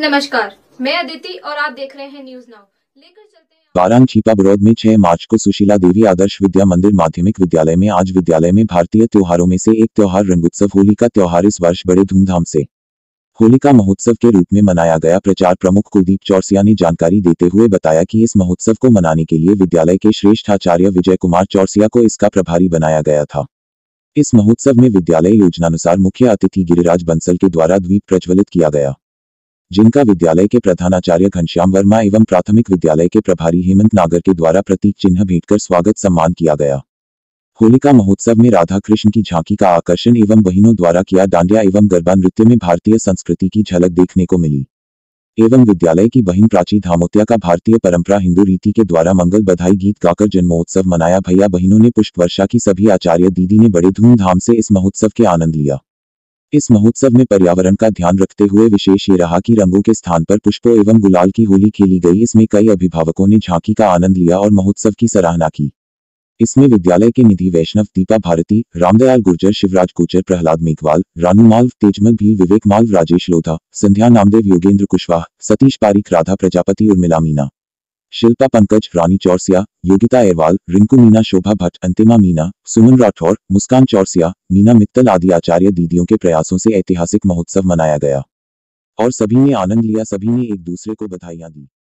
नमस्कार, मैं अदिति और आप देख रहे हैं न्यूज नाउ। लेकर चलते हैं बारान छिपा बड़ौद में 6 मार्च को सुशीला देवी आदर्श विद्या मंदिर माध्यमिक विद्यालय में आज विद्यालय में भारतीय त्योहारों में से एक त्योहार रंगोत्सव होली का त्योहार इस वर्ष बड़े धूमधाम से होलिका महोत्सव के रूप में मनाया गया। प्रचार प्रमुख कुलदीप चौरसिया ने जानकारी देते हुए बताया कि इस महोत्सव को मनाने के लिए विद्यालय के श्रेष्ठ आचार्य विजय कुमार चौरसिया को इसका प्रभारी बनाया गया था। इस महोत्सव में विद्यालय योजनानुसार मुख्य अतिथि गिरिराज बंसल के द्वारा द्वीप प्रज्वलित किया गया, जिनका विद्यालय के प्रधानाचार्य घनश्याम वर्मा एवं प्राथमिक विद्यालय के प्रभारी हेमंत नागर के द्वारा प्रतीक चिन्ह भेंटकर स्वागत सम्मान किया गया। होलिका महोत्सव में राधा कृष्ण की झांकी का आकर्षण एवं बहिनों द्वारा किया डांडिया एवं गरबा नृत्य में भारतीय संस्कृति की झलक देखने को मिली एवं विद्यालय की बहिन प्राची धामोत्या का भारतीय परंपरा हिंदू रीति के द्वारा मंगल बधाई गीत गाकर जन्मोत्सव मनाया। भैया बहिनों ने पुष्प वर्षा की सभी आचार्य दीदी ने बड़े धूमधाम से इस महोत्सव के आनंद लिया। इस महोत्सव में पर्यावरण का ध्यान रखते हुए विशेष ये रहा कि रंगों के स्थान पर पुष्पों एवं गुलाल की होली खेली गई। इसमें कई अभिभावकों ने झांकी का आनंद लिया और महोत्सव की सराहना की। इसमें विद्यालय के निधि वैष्णव, दीपा भारती, रामदयाल गुर्जर, शिवराज कोचर, प्रहलाद मेघवाल, रानू माल्व, तेजमल भील, विवेक माल्व, राजेश लोधा, संध्या नामदेव, योगेंद्र कुशवाहा, सतीश पारीक, राधा प्रजापति, उर्मिला मीना, शिल्पा पंकज, रानी चौरसिया, योगिता अयरवाल, रिंकू मीना, शोभा भट्ट, अंतिमा मीना, सुमन राठौर, मुस्कान चौरसिया, मीना मित्तल आदि आचार्य दीदियों के प्रयासों से ऐतिहासिक महोत्सव मनाया गया और सभी ने आनंद लिया। सभी ने एक दूसरे को बधाइयां दी।